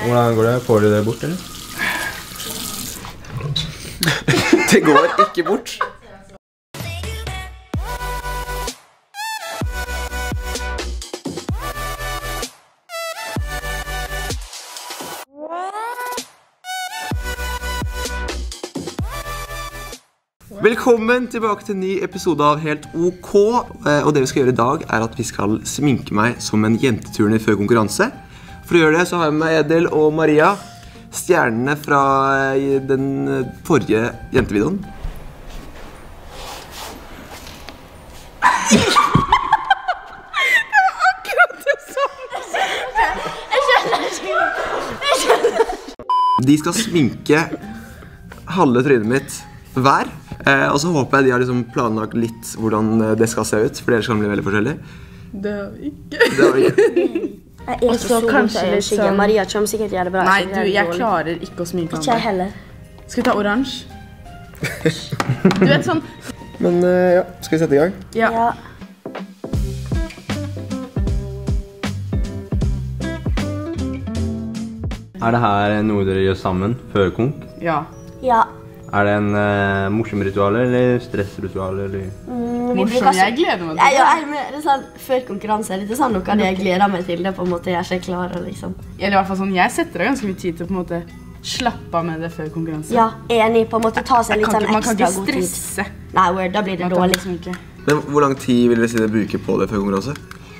Hvordan går det? Får du det bort, eller? Det går ikke bort. Velkommen tilbake til en ny episode av Helt OK. Og det vi skal gjøre i dag er at vi skal sminke meg som en jenteturner før konkurranse. For å gjøre det så har jeg med meg Edel og Maria, stjernene fra den forrige jentevideoen. Det var akkurat det samme. Jeg skjønner. De skal sminke halve trynet mitt hver. Og så håper jeg de har liksom planlagt litt hvordan det skal se ut, for ellers kan det bli veldig forskjellig. Det har vi ikke. Det har vi ikke. Jeg er så kanskje litt skygge. Maria kommer sikkert gjøre det bra. Nei, du, jeg klarer ikke å sminke Ikke jeg heller. Skal vi ta oransje? Du vet sånn. Men ja, skal vi sette i gang? Ja. Er det her noe dere gjør sammen før konk? Ja. Ja. Er det en morsom ritual eller stressritual eller? Morsom, jeg gleder meg til det. Ja, det er sånn, før konkurranse er det sånn noe av det jeg gleder meg til det på en måte jeg er så klar liksom. Eller i hvert fall sånn, jeg setter av ganske mye tid til å på en måte slappe av med det før konkurranse. Ja, enig på en måte ta seg litt sånn Man kan ekstra ikke god tid. stresse. Nei, word, da blir det dårlig. Men hvor lang tid vil dere si dere bruker på det før konkurranse?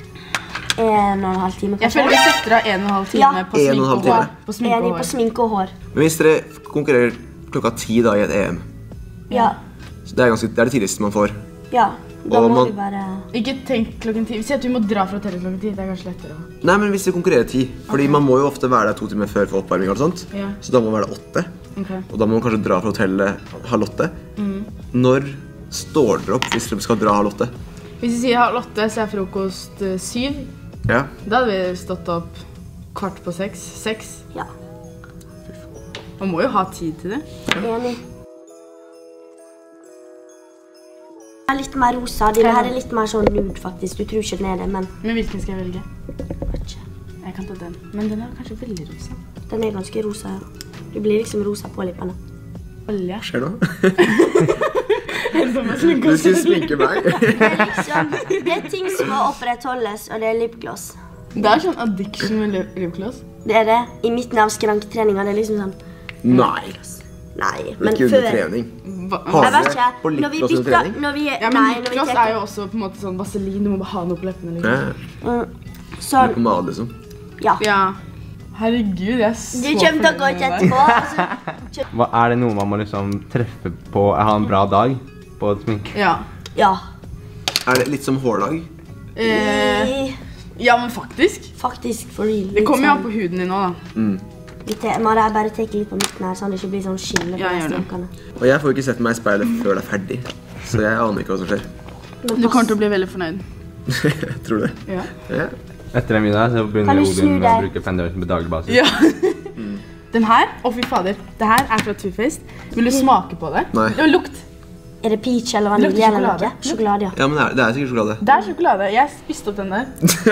1,5 time Jeg føler vi setter av 1,5 time Ja. på sminke og hår. Enig på sminke og hår. Men hvis dere konkurrerer klokka 10 da i et EM, Ja. så det er det tidligste man får. Ja, da Og må man- vi bare... Ikke tenk klokken 10. Si at vi må dra fra hotellet klokken 10. Det er kanskje lettere. Nei, men hvis dere konkurrerer 10, fordi man må jo ofte være der 2 timer før for oppvarming og sånt, Ja. så da må man være der 8, Ok. og da må man kanskje dra fra hotellet 7:30. Når står dere opp hvis dere skal dra 7:30? Hvis vi sier 7:30, så er frokost 7. Ja. Da hadde vi stått opp 5:15. 6. Ja, Man må jo ha tid til det. enig. Det er litt mer rosa. Denne her er litt mer sånn nude faktisk. Du tror ikke den er det, men... Men hvilken skal jeg velge? vet ikke. Jeg kan ta den. Men den er kanskje veldig rosa. Den er ganske rosa, ja. Du blir liksom rosa på lippene. Olje. Skjer det? Som å sminke Du oss. skal sminke meg. Det er liksom... Det er ting som må opprettholdes, og det er lipgloss. Det er sånn addiction med lipgloss. Det er det. I midten av skranketreninga, det er liksom sånn... Nei, Nei, men ikke før... under trening. Jeg vet ikke. På Når vi lipgloss under bytter... trening? Når vi... Ja, men Nei, når vi lipgloss teker... er jo også på en måte sånn vaselin. Du må bare ha noe på leppene. Liksom. Ja, Sånn... pomade liksom. Ja. Ja. Herregud, jeg er så Du kommer til å gå ut etterpå. Altså. Er det noe man må liksom treffe på, ha en bra dag på sminke? Ja. Ja. Er det litt som hårlag? Ja, men faktisk. Faktisk, for real. Det kommer jo an på huden din nå, da. Mara, jeg bare teker litt på midten her, sånn det ikke blir sånn skille på Ja, de gjør det. strankene. Og jeg får ikke sett meg i speilet før det er ferdig, så jeg aner ikke hva som skjer. Men Du kommer til å bli veldig fornøyd. Tror du det? Ja. Ja. Etter den videoen her så Kan begynner du snu Odin å deg? bruke Fenderøysen på daglig basis. Ja. Den her, å fy fader, det her er fra Too Faced. Vil du smake på det? Nei. Det lukt. Er det peach eller vanilje Lukter eller sjokolade. noe? Sjokolade, ja. Ja, men det er sikkert sjokolade. Det er sjokolade. Jeg spiste opp den der.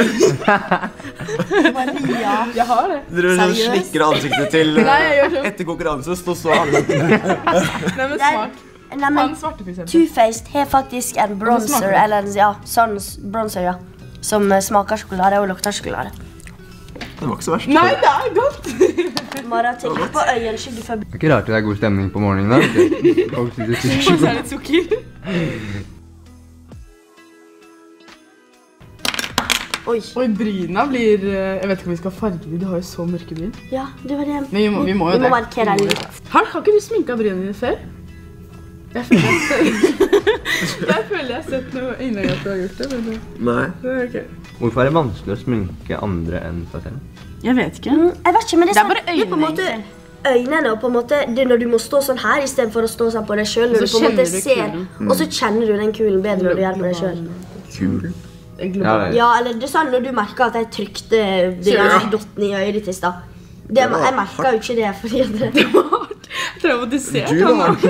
Maria. Jeg har det. Dere Seriøst? slikker ansiktet til Nei, jeg gjør sånn. etter konkurranse, stå så alle. Nei, men Det er- smak. Nei, Ta men den svarte for eksempel. Too Faced har faktisk en bronzer, smaker det? eller ja, sånn bronzer, ja. Som smaker sjokolade og lukter sjokolade. Det var ikke så verst. Nei, det er godt. Mara, tenk på øyenskygge før... Det er ikke rart det er god stemning på morgenen da. Folk sitter og Og så sier er det sukker. Oi. Oi, bryna blir... Jeg vet ikke om vi skal farge dem. Du har jo så mørke bryn. Ja, det var det. Men vi må jo Vi må det. markere litt. Har ikke du sminket brynene dine før? Jeg føler jeg har sett noe innlegg at du har gjort det, men Nei. det er ok. Hvorfor er det vanskelig å sminke andre enn seg selv? Jeg vet ikke. Jeg vet ikke, men det Det er sånn, bare det er på en måte øynene, øynene og på en måte, det er når du må stå sånn her i stedet for å stå sånn på deg selv, når Og du så på en måte kjenner du ser, kulen. og så kjenner du den kulen bedre når du gjør det på deg selv. Kul. Ja, eller det er sånn når du merker at jeg trykte de Ja. der dottene i øyet ditt i sted. Det, Det var jeg merket jo ikke det, fordi at det... Traumatisert. Du han var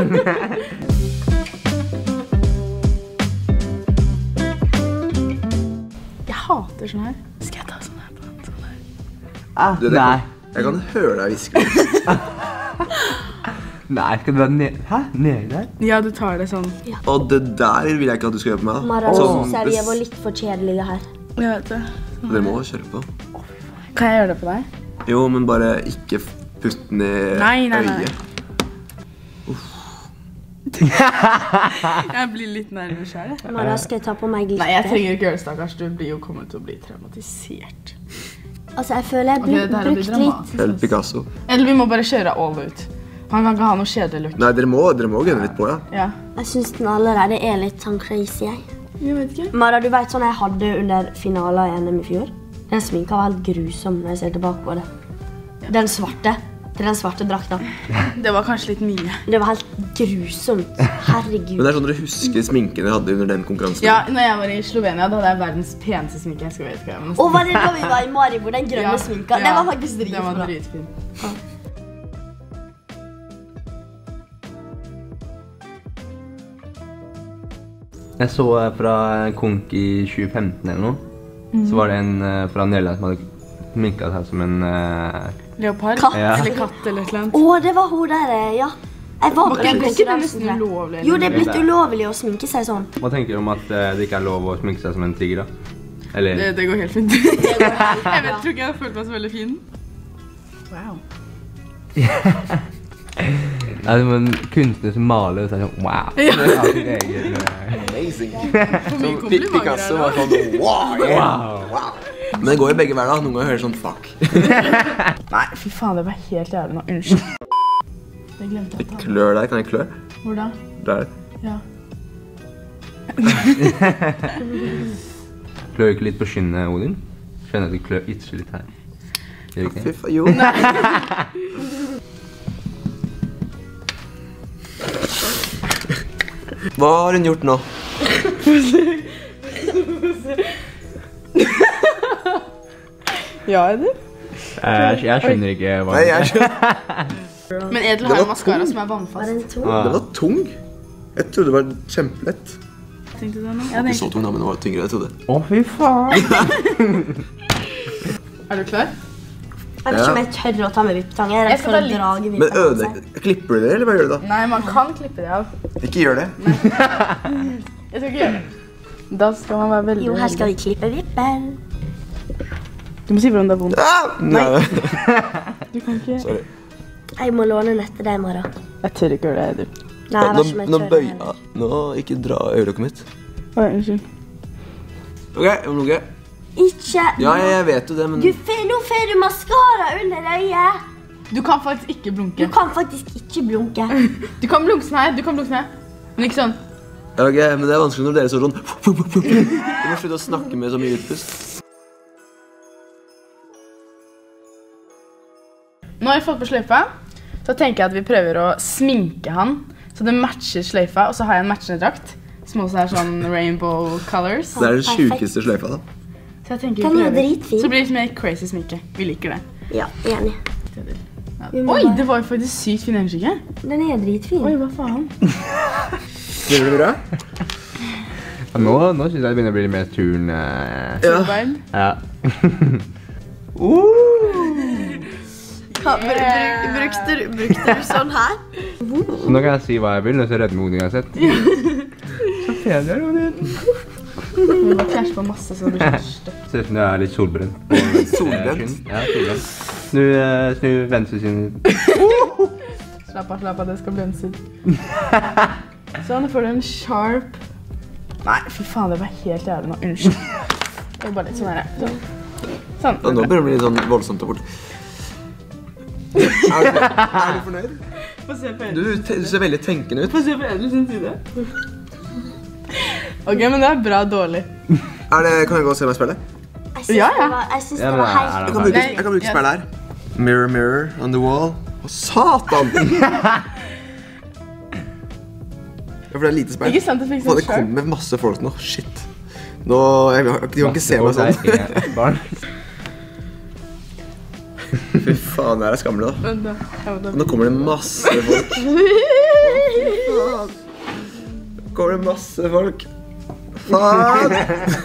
Jeg hater sånn her. Skal jeg ta sånn her på den? Sånn her. Ah, Du, det, nei. Jeg kan høre deg hviske. Nei, skal du være ned... Hæ? Nede der? Ja, du tar det sånn. Og det der vil jeg ikke at du skal gjøre på meg da. Mara, nå synes jeg vi var litt for kjedelige her. Jeg vet det. Dere må kjøre på. Kan jeg gjøre det på deg? Jo, men bare ikke putt den i øyet. Jeg blir litt nervøs her. Mara, skal jeg ta på meg glitter? Nei, jeg trenger ikke gjøre det, stakkars. Du blir jo kommet til å bli traumatisert. Altså, jeg føler jeg blir brukt litt. Helt Picasso. Eller vi må bare kjøre all ut. Han kan ikke ha noe kjedelig look. Nei, dere må gønne litt på, ja. Ja. Jeg synes den allerede er litt sånn crazy, jeg. Jeg vet ikke. Mara, du vet sånn jeg hadde under finalen i NM i fjor? Den sminka var helt grusom når jeg ser tilbake på det. Den svarte. Til den svarte drakta. Det var kanskje litt mye. Det var helt grusomt. Herregud. Men det er sånn dere husker sminken dere hadde under den konkurransen. Ja, når jeg var i Slovenia, da hadde jeg verdens peneste sminke. Jeg skal vet ikke. Og var det da vi var i Maribor, den grønne sminka? Den var faktisk dritbra. Den var dritfin. Ja. Jeg så fra Konk i 2015 eller noe. Så var det en fra Nederland som hadde sminket seg som en... Leopard? Katt. Ja. Eller katt eller et eller annet. Åh, det var hun der, ja. Jeg var på den Ble ikke det konkurransen nesten der. ulovlig? Jo, det er blitt ulovlig å sminke seg sånn. Hva tenker du om at det ikke er lov å sminke seg som en tiger da? Eller... Det går helt fint. Jeg tror ikke jeg har følt meg så veldig fin. Wow. Nei, men kunstner som maler og så er det sånn, wow. Ja. Det er alltid egen... Amazing. mye komplimenter Picasso her, var sånn, wow, yeah. Wow. Men det går jo begge hver da. Noen ganger hører sånn, fuck. Nei, fy faen, det var helt jævlig nå. Unnskyld. Det glemte jeg å ta. Klør deg, kan jeg klør? Hvor da? Der. Ja. Klør ikke litt på skinnet, Odin? Skjønner at du klør itcher litt her. Gjør du ikke? Fy faen, jo. Hva har hun gjort nå? Ja, Edel? Jeg skjønner ikke hva Nei, jeg skjønner. Men Edel har en maskara som er vannfast. Den var tung. Jeg trodde det var kjempelett. Tenkte du det nå? Det var ikke så tung da, men det var tyngre jeg trodde. Å, fy faen! Er du klar? Jeg vet ikke om jeg tør å ta med vipptang. Jeg er Jeg redd skal for ta å litt. drage Men vipptang. klipper du det, eller hva gjør du da? Nei, man kan klippe det av. Ikke gjør det. Jeg skal ikke gjøre det. Da skal man være veldig... Jo, her skal vi klippe vippen. Du må si hvordan det er vondt. Ah! Nei. Du kan ikke... Sorry. Jeg må låne den etter deg, Mara. Jeg tør ikke gjøre det, Edel. Nei, jeg vet ikke om jeg Nå tør bøy... det heller. Nå, ikke dra øyelokket mitt. Oi, unnskyld. Ok, jeg må lukke. Ikke... Ja, jeg vet jo det, men... Nå får du maskara under øyet. Du kan faktisk ikke blunke. Du kan faktisk ikke blunke. Du kan blunke sånn her, du kan blunke sånn her. Men ikke sånn. Ok, men det er vanskelig når dere står sånn... Du må slutte å snakke med så mye utpust. Nå har vi fått på sløyfa, så tenker jeg at vi prøver å sminke han, så det matcher sløyfa, og så har jeg en matchende drakt, som også er sånn rainbow colors. Det er den sjukeste sløyfa da. Så jeg tenker vi Den er prøver. dritfin. Så blir det litt mer crazy sminke. Vi liker det. Ja, enig. Ja. Vi må Oi, bare- det var jo faktisk sykt fin øyenskygge. Den er dritfin. Oi, hva faen? Gjør du det bra? Ja, nå synes jeg det begynner å bli mer turn... Ja. Vibe. Ja. Brukte du sånn her? Så nå kan jeg si hva jeg vil, og så redde Odin har sett. Så pen du er, Odin. Vi må krasje på masse, så det blir sånn støtt. Ser ut som du er litt solbrent. Solbrent? Ja, solbrent. Snu venstre siden. Slapp av, det skal blendes ut. Sånn, nå får du en sharp... Nei, fy faen, det var helt jævlig nå. Unnskyld. Det var bare litt sånn her. Sånn. Og nå begynner det å bli litt sånn voldsomt og bort. Er du fornøyd? Få se på Du ser veldig tenkende ut. Få se på Edel sin side. Ok, men det er bra dårlig. Kan jeg gå og se meg spille? Jeg synes Ja, ja. jeg synes Ja, det men var er helt... det Jeg kan bruke spille her. Mirror, mirror on the wall. Å, satan! Ja, for det er lite speil. Ikke sant, det fikk Faen, sånn det sharp. kommer masse folk nå. Shit. Nå, de kan ikke se meg sånn. Barn. Fy faen, jeg er skammelig da. Vent da. Nå kommer det masse folk. Nå kommer det masse folk. Faen!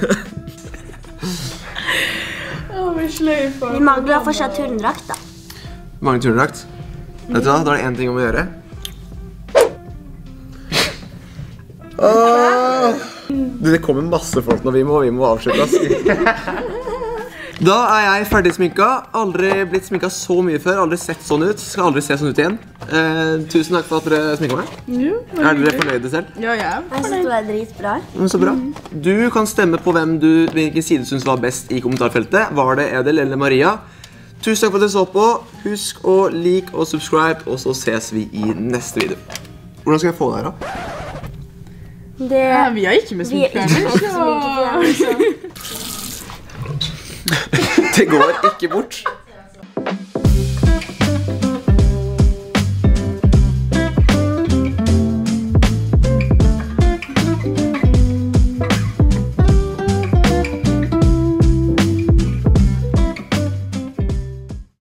Å, vi sløyfer. Vi mangler fortsatt turndrakt da. Mange turnedrakt. Vet du hva? Da er det en ting om å gjøre. Det kommer masse folk når vi må avslutte oss. Da er jeg ferdig sminka. Aldri blitt sminka så mye før. Aldri sett sånn ut. Skal aldri se sånn ut igjen. Tusen takk for at dere sminket meg. Jo, Er dere fornøyde selv? Ja, jeg er Jeg synes det var dritbra. Så bra. Du kan stemme på hvilken side du synes var best i kommentarfeltet. Var det Edel eller Maria? Tusen takk for at dere så på. Husk å like og subscribe, og så ses vi i neste video. Hvordan skal jeg få det her da? Ja, vi har ikke med sminkefjerne. Det går ikke bort.